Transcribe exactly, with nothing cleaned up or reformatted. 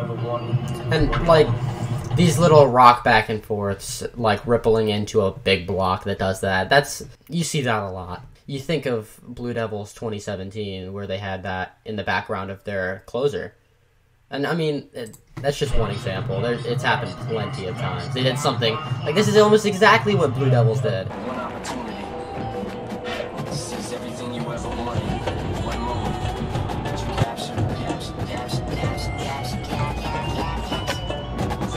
And, like, these little rock back and forths, like, rippling into a big block that does that, that's, you see that a lot. You think of Blue Devils twenty seventeen, where they had that in the background of their closer. And, I mean, it, that's just one example. There, it's happened plenty of times. They did something, like, this is almost exactly what Blue Devils did.